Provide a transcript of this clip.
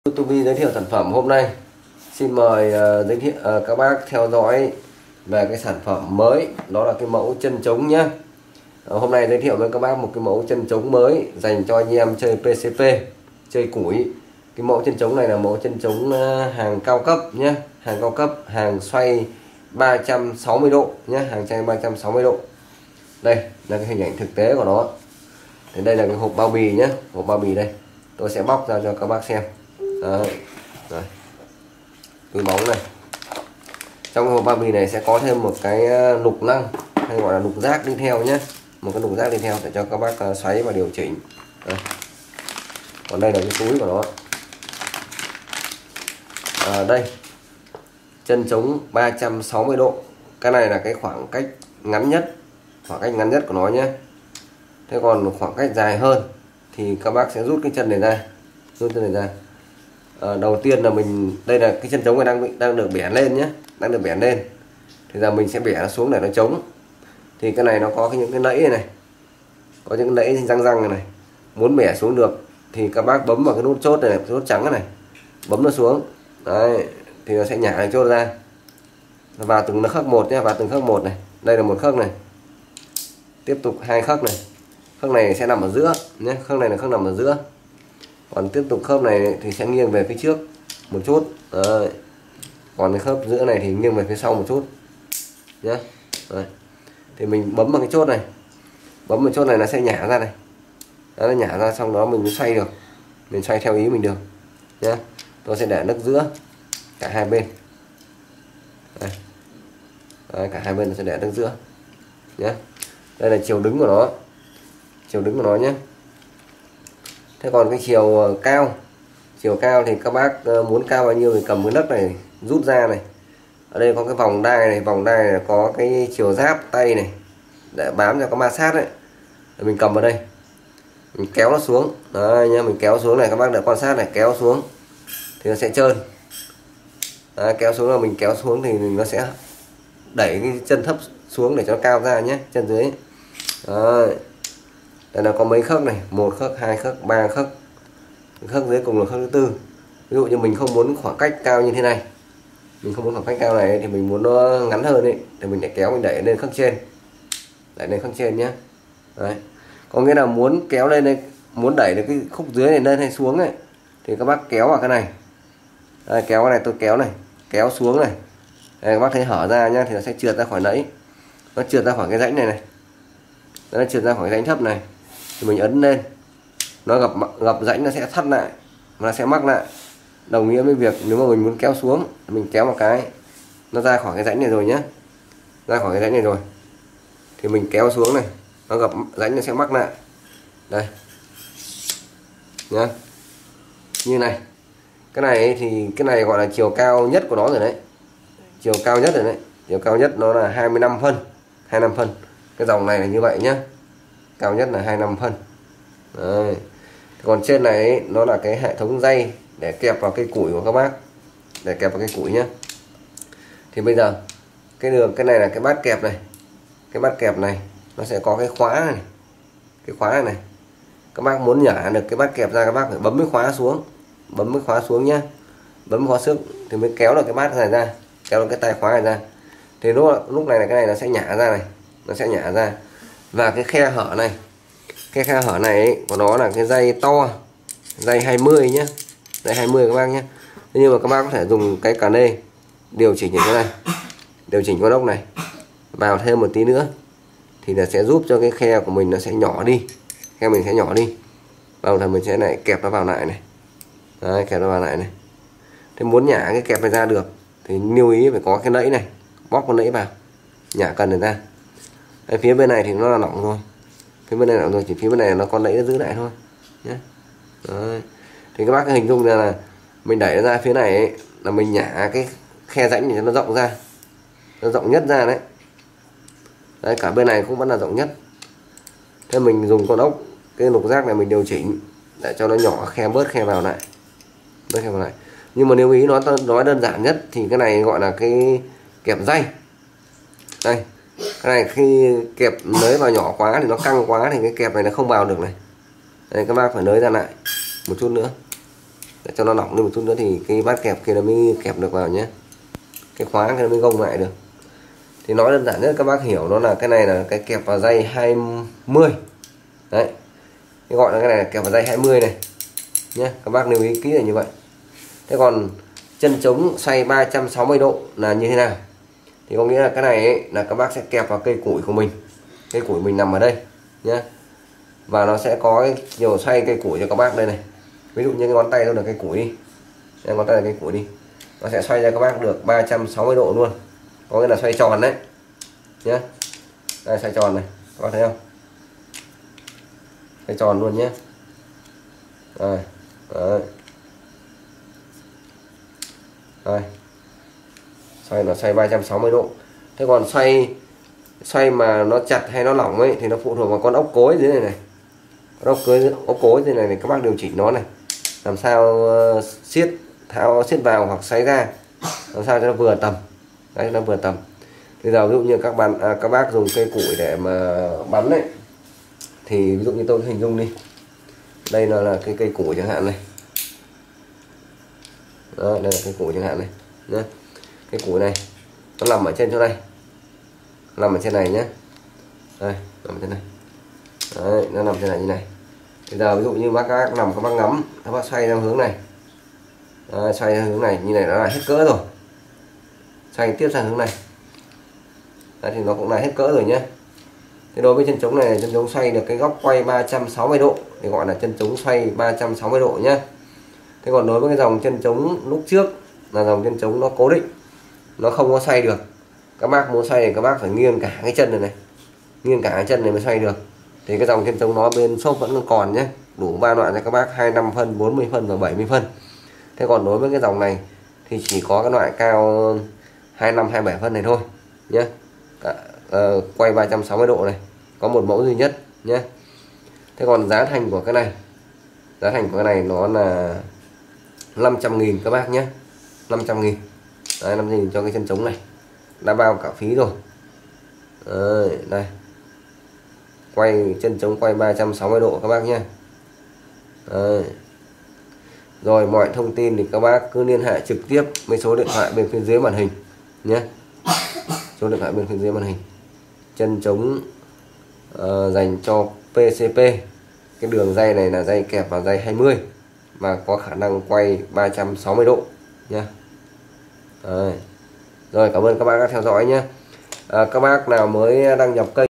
YouTube giới thiệu sản phẩm hôm nay. Xin mời giới thiệu các bác theo dõi về cái sản phẩm mới, đó là cái mẫu chân trống nhé. Hôm nay giới thiệu với các bác một cái mẫu chân trống mới dành cho anh em chơi PCP, chơi củi. Cái mẫu chân trống này là mẫu chân trống hàng cao cấp nhé, hàng cao cấp, hàng xoay 360 độ nhé, hàng xoay 360 độ. Đây là cái hình ảnh thực tế của nó. Thì đây là cái hộp bao bì nhé, hộp bao bì đây. Tôi sẽ bóc ra cho các bác xem. Đấy. Rồi. Túi bóng này. Trong hộp bao bì này sẽ có thêm một cái lục lăng hay gọi là lục giác đi theo nhé, một cái lục giác đi theo để cho các bác xoáy và điều chỉnh. Đây. Còn đây là cái túi của nó. Đây chân trống 360 độ. Cái này là cái khoảng cách ngắn nhất, của nó nhé. Thế còn khoảng cách dài hơn thì các bác sẽ rút cái chân này ra, đầu tiên là mình, đây là cái chân trống này đang được bẻ lên nhé, đang được bẻ lên. Thì giờ mình sẽ bẻ nó xuống để nó trống. Thì cái này nó có những cái nẫy này, có những cái nẫy răng này. Muốn bẻ xuống được thì các bác bấm vào cái nút chốt này, nút trắng này, bấm nó xuống. Đấy, thì nó sẽ nhả cái chốt ra. Vào từng khắc một nhé, vào từng khắc một này. Đây là một khắc này. Tiếp tục hai khắc này. Khớp này sẽ nằm ở giữa nhé, khớp này là khớp nằm ở giữa. Còn tiếp tục khớp này thì sẽ nghiêng về phía trước một chút. Đấy. Còn cái khớp giữa này thì nghiêng về phía sau một chút nhé. Đấy. Thì mình bấm vào cái chốt này, bấm vào chốt này nó sẽ nhả ra này. Đó, nó nhả ra, xong đó mình mới xoay được, mình xoay theo ý mình được nhé. Tôi sẽ để nấc giữa cả hai bên. Đây. Đấy, cả hai bên nó sẽ để nấc giữa nhé. Đây là chiều đứng của nó, nhé. Thế còn cái chiều cao thì các bác muốn cao bao nhiêu thì cầm cái nấc này rút ra này. Ở đây có cái vòng đai này, có cái chiều giáp tay này để bám cho có ma sát đấy. Rồi mình cầm vào đây, mình kéo nó xuống. Đấy nhá, mình kéo xuống này, các bác đợi quan sát này, kéo xuống thì nó sẽ trơn. Đấy, kéo xuống là mình kéo xuống thì nó sẽ đẩy cái chân thấp xuống để cho nó cao ra nhé, chân dưới. Đấy. Đây là có mấy khớp này, 1 khớp, 2 khớp, 3 khớp. Khớp dưới cùng là khớp thứ tư. Ví dụ như mình không muốn khoảng cách cao như thế này, mình không muốn khoảng cách cao này thì mình muốn nó ngắn hơn ấy, thì mình lại kéo, mình đẩy lên khớp trên, đẩy lên khớp trên nhé. Đấy. Có nghĩa là muốn kéo lên đây, muốn đẩy được cái khúc dưới này lên hay xuống ấy, thì các bác kéo vào cái này. Đây, kéo cái này, tôi kéo này, kéo xuống này. Đây, các bác thấy hở ra nhá, thì nó sẽ trượt ra khỏi nẫy, nó trượt ra khỏi cái rãnh này. Nó trượt ra khỏi rãnh thấp này thì mình ấn lên, nó gặp rãnh nó sẽ thắt lại, nó sẽ mắc lại. Đồng nghĩa với việc nếu mà mình muốn kéo xuống, mình kéo một cái nó ra khỏi cái rãnh này rồi nhé, ra khỏi cái rãnh này rồi thì mình kéo xuống này, nó gặp rãnh nó sẽ mắc lại đây nhá, như này. Cái này thì cái này gọi là chiều cao nhất của nó rồi đấy, chiều cao nhất nó là 25 phân. Cái dòng này là như vậy nhá, cao nhất là 25 phân. Đấy. Còn trên này ấy, nó là cái hệ thống dây để kẹp vào cây củi của các bác, để kẹp vào cây củi nhá. Thì bây giờ cái này là cái bát kẹp này, cái bát kẹp này nó sẽ có cái khóa này, cái khóa này. Các bác muốn nhả được cái bát kẹp ra, các bác phải bấm cái khóa xuống, nhá, bấm khóa xuống thì mới kéo được cái bát này ra, kéo được cái tay khóa này ra. Thì lúc này là cái này nó sẽ nhả ra này, nó sẽ nhả ra. Và cái khe hở này, cái khe hở này ấy, của nó là cái dây to, dây 20 nhé, dây 20 các bác nhé. Thế nhưng mà các bác có thể dùng cái cà nê điều chỉnh như thế này, điều chỉnh con ốc này vào thêm một tí nữa thì là sẽ giúp cho cái khe của mình nó sẽ nhỏ đi, khe mình sẽ nhỏ đi. Vào thì mình sẽ lại kẹp nó vào lại này. Đấy, kẹp nó vào lại này. Thế muốn nhả cái kẹp này ra được thì lưu ý phải có cái nẫy này, bóp con nẫy vào, nhả cần này ra. Đây, phía bên này thì nó là lỏng rồi, phía bên này lỏng rồi, chỉ phía bên này nó còn nẫy nó giữ lại thôi nhé. Đấy. Thì các bác hình dung là mình đẩy nó ra phía này ấy, là mình nhả cái khe rãnh để cho nó rộng ra, nó rộng nhất ra đấy. Đấy, cả bên này cũng vẫn là rộng nhất. Thế mình dùng con ốc, cái lục giác này mình điều chỉnh để cho nó nhỏ khe, bớt khe vào lại, Nhưng mà nếu ý nói đơn giản nhất thì cái này gọi là cái kẹp dây. Đây, cái này khi kẹp nới vào nhỏ quá thì nó căng quá thì cái kẹp này nó không vào được này. Đây, các bác phải nới ra lại một chút nữa. để cho nó lỏng lên một chút nữa thì cái bát kẹp kia nó mới kẹp được vào nhé, cái khóa cái nó mới gông lại được. Thì nói đơn giản nhất các bác hiểu nó là cái này là cái kẹp vào dây 20 đấy, cái gọi là cái này là kẹp vào dây 20 này nhé, các bác lưu ý kỹ là như vậy. Thế còn chân trống xoay 360 độ là như thế nào? Thì có nghĩa là cái này ấy, là các bác sẽ kẹp vào cây củi của mình, cây củi mình nằm ở đây nhé, và nó sẽ có cái nhiều xoay cây củi cho các bác đây này. Ví dụ như cái ngón tay đâu là cây củi đi, đây, ngón tay là cây củi đi, nó sẽ xoay ra các bác được 360 độ luôn, có nghĩa là xoay tròn đấy nhé. Đây xoay tròn này, các bác thấy không, xoay tròn luôn nhé. Đây, đấy. Đây, xoay nó xoay 360 độ. Thế còn xoay mà nó chặt hay nó lỏng ấy thì nó phụ thuộc vào con ốc cối dưới này này, con ốc cối dưới này, các bác điều chỉnh nó này, làm sao siết tháo siết vào hoặc xoáy ra làm sao cho nó vừa tầm đấy, nó vừa tầm. Bây giờ ví dụ như các bác dùng cây củi để mà bắn đấy, thì ví dụ như tôi hình dung đi, đây là cái cây củi chẳng hạn này. Đó, đây là cây củi chẳng hạn này nhé. Cái củi này nó nằm ở trên chỗ này, nằm ở trên này nhé, đây nằm ở trên này đấy, nó nằm trên này như này. Bây giờ ví dụ như các bác nằm, các bác ngắm, các bác xoay theo hướng này đấy, xoay theo hướng này như này nó là hết cỡ rồi, xoay tiếp sang hướng này đấy, thì nó cũng là hết cỡ rồi nhé. Thế đối với chân trống này, chân trống xoay được cái góc quay 360 độ thì gọi là chân trống xoay 360 độ nhé. Thế còn đối với cái dòng chân trống lúc trước là dòng chân trống nó cố định, nó không có xoay được. Các bác muốn xoay thì các bác phải nghiêng cả cái chân này này, nghiêng cả cái chân này mới xoay được. Thì cái dòng chân trống nó bên shop vẫn còn nhé, đủ 3 loại cho các bác, 25 phân, 40 phân và 70 phân. Thế còn đối với cái dòng này thì chỉ có cái loại cao 25, 27 phân này thôi nhé. Quay 360 độ này, có một mẫu duy nhất nhé. Thế còn giá thành của cái này, giá thành của cái này nó là 500.000 các bác nhé, 500.000 đấy, 500.000 cho cái chân trống này, đã bao cả phí rồi đấy, đây quay chân trống quay 360 độ các bác nhé. Đấy. Rồi mọi thông tin thì các bác cứ liên hệ trực tiếp với số điện thoại bên phía dưới màn hình nhé, số điện thoại bên phía dưới màn hình. Chân trống dành cho PCP, cái đường dây này là dây kẹp vào dây 20 mà có khả năng quay 360 độ nhé. Rồi cảm ơn các bác đã theo dõi nhé. Các bác nào mới đăng nhập kênh